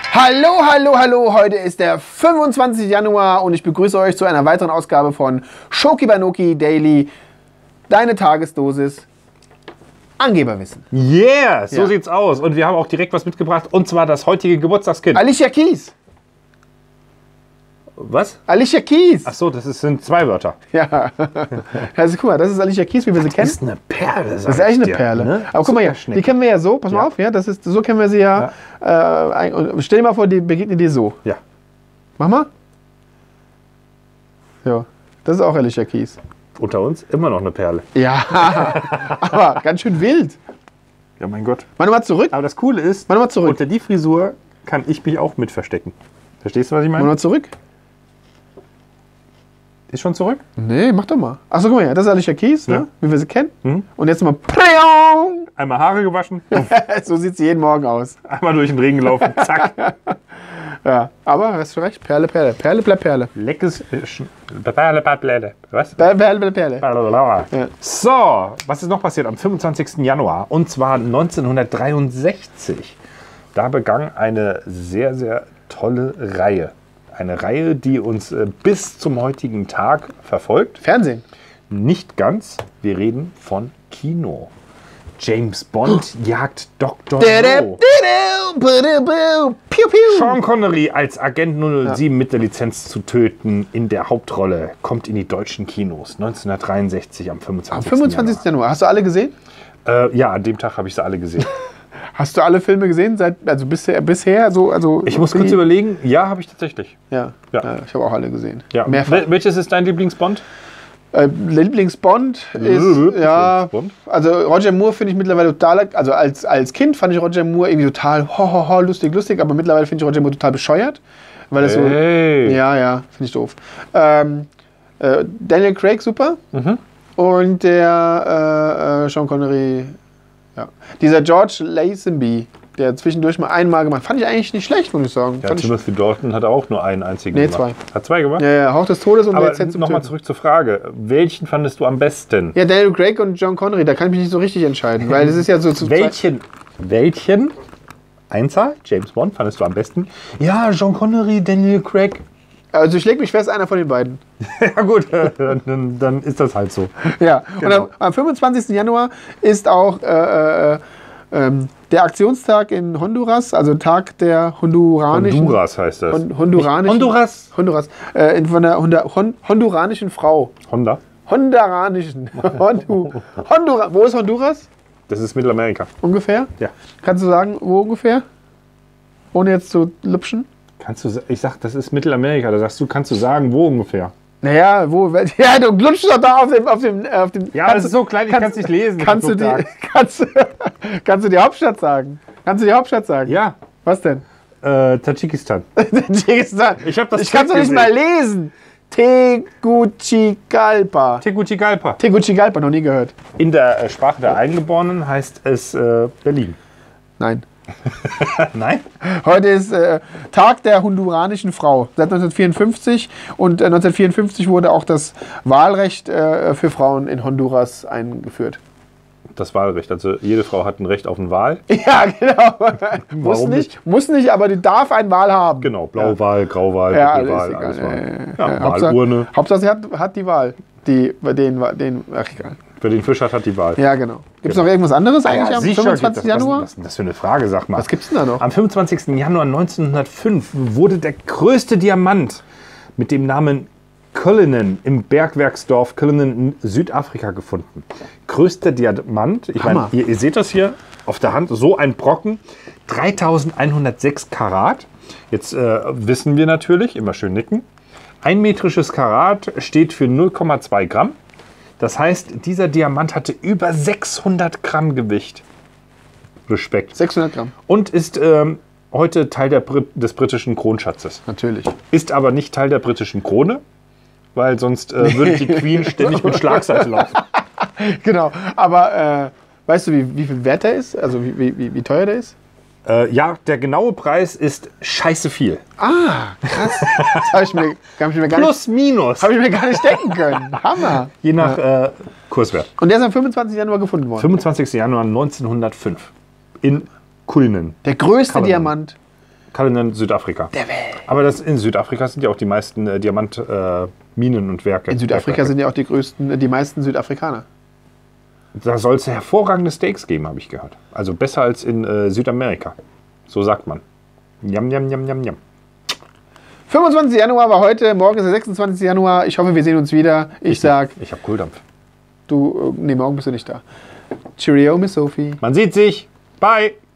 Hallo, hallo, hallo, heute ist der 25. Januar und ich begrüße euch zu einer weiteren Ausgabe von Schoki Banoki Daily, deine Tagesdosis Angeberwissen. Yeah, so sieht's aus. Und wir haben auch direkt was mitgebracht, und zwar das heutige Geburtstagskind. Alicia Keys. Was? Alicia Keys. Ach so, sind zwei Wörter. Ja. Also guck mal, das ist Alicia Keys, wie wir sie kennen. Das ist eine Perle. Das ist echt eine Perle. Ne? Aber guck mal hier, die kennen wir ja so, pass mal auf, ja, so kennen wir sie ja. Stell dir mal vor, die begegnet dir so. Ja. Mach mal. Ja, das ist auch Alicia Keys. Unter uns immer noch eine Perle. Ja, aber ganz schön wild. Ja, mein Gott. Mach nochmal zurück. Aber das Coole ist, Mach nochmal zurück. unter die Frisur kann ich mich auch mit verstecken. Verstehst du, was ich Mach meine? nochmal zurück. Ist schon zurück? Nee, mach doch mal. Achso, guck mal hier, das ist Alicia Keys, ne? Ja. Wie wir sie kennen. Mhm. Und jetzt mal. Einmal Haare gewaschen, So sieht sie jeden Morgen aus. einmal durch den Regen gelaufen, zack. Ja, aber hast du recht, Perle, Perle. Perle bleibt Perle. Leckes Perle. Was? Perle bleibt Perle. Ja. So, was ist noch passiert am 25. Januar? Und zwar 1963. Da begann eine sehr, sehr tolle Reihe. Eine Reihe, die uns bis zum heutigen Tag verfolgt. Fernsehen. Nicht ganz. Wir reden von Kino. James Bond jagt Dr. No. Sean Connery als Agent 007 mit der Lizenz zu töten in der Hauptrolle kommt in die deutschen Kinos 1963 am 25. Am 25. Januar. Hast du alle gesehen? Ja, an dem Tag habe ich sie alle gesehen. Hast du alle Filme gesehen? Bisher so? Also Ich muss kurz überlegen. Ja, habe ich tatsächlich. Ja. Ja. Ich habe auch alle gesehen. Ja. Mehrfach. Welches ist dein Lieblingsbond? Lieblingsbond ist, ja, Bond? also Roger Moore finde ich mittlerweile total, also als Kind fand ich Roger Moore irgendwie total lustig, aber mittlerweile finde ich Roger Moore total bescheuert, weil das Hey. so, ja, finde ich doof. Daniel Craig super und der Sean Connery, ja. Dieser George Lazenby, der zwischendurch mal einmal gemacht, fand ich eigentlich nicht schlecht, muss ich sagen. Ja, Timothy Dalton hat auch nur einen einzigen Nee, gemacht. zwei. Hat zwei gemacht? Ja, Hauch des Todes und Aber Lizenz zum nochmal Töten. zurück zur Frage. Welchen fandest du am besten? Ja, Daniel Craig und John Connery, da kann ich mich nicht so richtig entscheiden, weil es ist ja so zu Welchen Einzahl, James Bond, fandest du am besten? Ja, Sean Connery, Daniel Craig. Also ich lege mich fest, einer von den beiden. Ja gut, dann ist das halt so. Ja, Genau. und am 25. Januar ist auch der Aktionstag in Honduras, also Tag der honduranischen... Honduras heißt das. Honduranischen, Honduras? Honduras. Von der honduranischen Frau. Honda? Honduranischen. Honduras. Wo ist Honduras? Das ist Mittelamerika. Ungefähr? Ja. Kannst du sagen, wo ungefähr? Ohne jetzt zu lüpschen? Ich sag, das ist Mittelamerika. Da sagst du, kannst du sagen, wo ungefähr? Naja, wo? Ja, du glutschst doch da auf dem Ja, das ist so klein, ich kann es nicht lesen. Kannst du die Hauptstadt sagen? Kannst du die Hauptstadt sagen? Ja, Was denn? Tadschikistan. Tadschikistan. Ich hab das Ich kann es doch nicht gesehen. mal lesen. Tegucigalpa. Tegucigalpa. Noch nie gehört. In der Sprache der Eingeborenen heißt es Berlin. Nein. Nein? Heute ist Tag der honduranischen Frau. Seit 1954. Und 1954 wurde auch das Wahlrecht für Frauen in Honduras eingeführt. Das Wahlrecht. Also jede Frau hat ein Recht auf eine Wahl. Ja, genau. Warum muss nicht, aber die darf eine Wahl haben. Genau, Blauwahl, Grauwahl, Ja, Doppelwahl, alles alles egal. Wahl. Ja, Hauptsache, Wahlurne. Hauptsache, sie hat die Wahl. Ach, egal. Wer den Fisch hat, hat die Wahl. Ja, genau. Gibt es noch irgendwas anderes eigentlich am sicher 25. gibt es. Januar? Was ist das für eine Frage, sag mal. Was gibt's denn da noch? Am 25. Januar 1905 wurde der größte Diamant mit dem Namen Cullinan im Bergwerksdorf Cullinan in Südafrika gefunden. Größter Diamant, ich meine, Hammer. ihr seht das hier auf der Hand, so ein Brocken, 3106 Karat. Jetzt wissen wir natürlich, immer schön nicken, ein metrisches Karat steht für 0,2 Gramm. Das heißt, dieser Diamant hatte über 600 Gramm Gewicht. Respekt. 600 Gramm. Und ist heute Teil des britischen Kronschatzes. Natürlich. Ist aber nicht Teil der britischen Krone, weil sonst würde die Queen ständig mit Schlagseite laufen. Genau. Aber weißt du, wie viel wert der ist? Also wie teuer der ist? Ja, der genaue Preis ist scheiße viel. Ah, krass. Das habe ich mir gar Plus, minus. Habe ich mir gar nicht denken können. Hammer. Je nach Kurswert. Und der ist am 25. Januar gefunden worden. 25. Januar 1905 in Cullinan. Der größte Kann man Diamant. Cullinan, Südafrika. Der Welt. Aber in Südafrika sind ja auch die meisten Diamantminen und Werke. In Südafrika sind ja auch die meisten Südafrikaner. Da soll es hervorragende Steaks geben, habe ich gehört. Also besser als in Südamerika. So sagt man. Jam, jam, jam, jam, jam. 25. Januar war heute, morgen ist der 26. Januar. Ich hoffe, wir sehen uns wieder. Ich habe Kohldampf. Nee, morgen bist du nicht da. Cheerio, Miss Sophie. Man sieht sich. Bye.